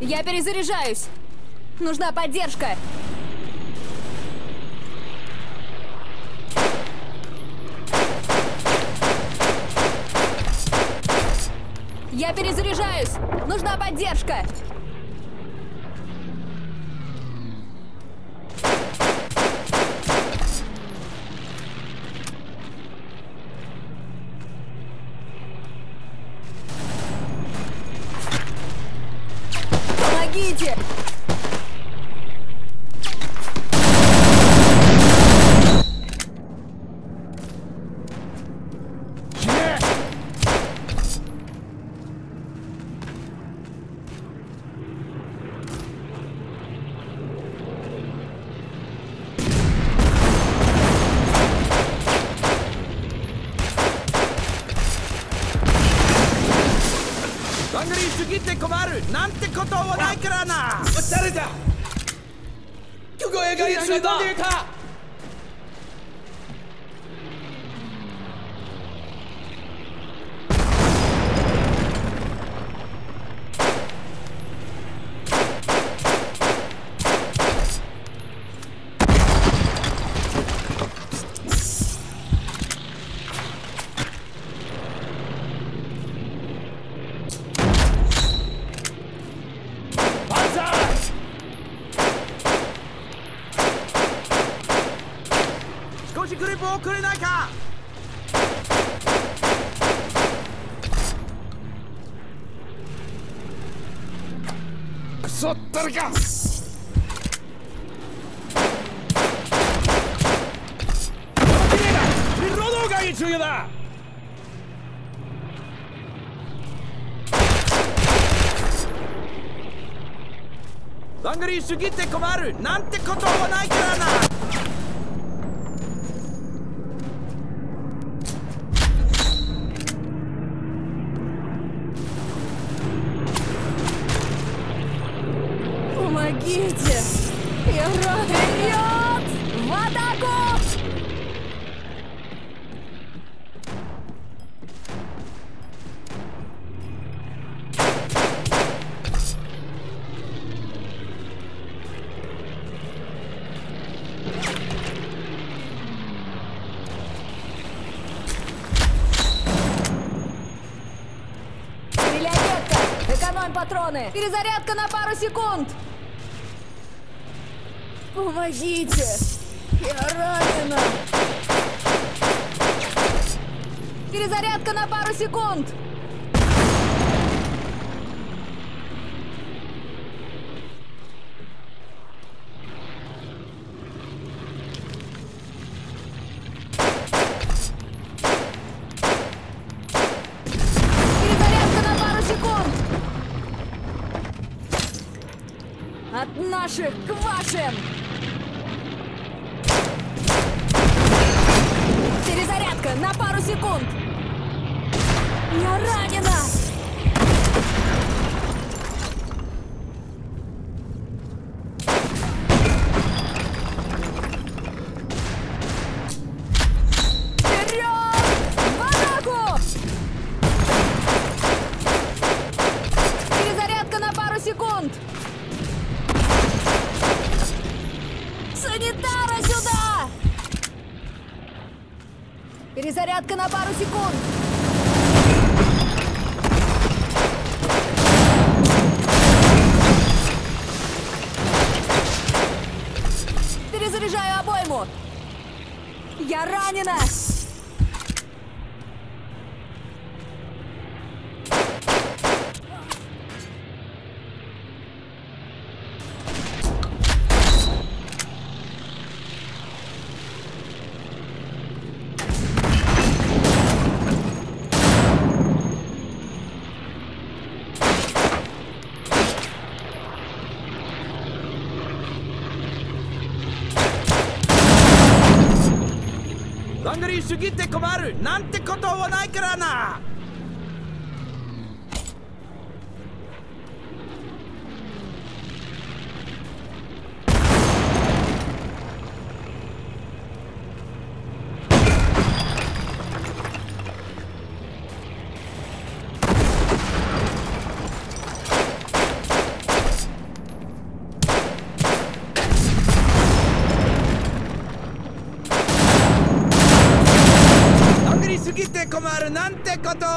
Я перезаряжаюсь. Нужна поддержка. Я перезаряжаюсь. Нужна поддержка. Помогите! なんてことはないからな。誰だ。巨語がいつ飛んでいた。グリップをくれないか。クソ誰か。リロードが重要だ。バングリーすぎて困るなんてことはないからな。 Помогите! Вперед! В атаку! Стреляй редко! Экономь патроны! Перезарядка на пару секунд! Помогите! Я ранена! Перезарядка на пару секунд! Перезарядка на пару секунд! От наших к вашим! Перезарядка на пару секунд! Я ранена! Вперед! В атаку! Перезарядка на пару секунд! Санитара сюда! Перезарядка на пару секунд! Перезаряжаю обойму! Я ранена! バングリーすぎて困るなんてことはないからな。 てこと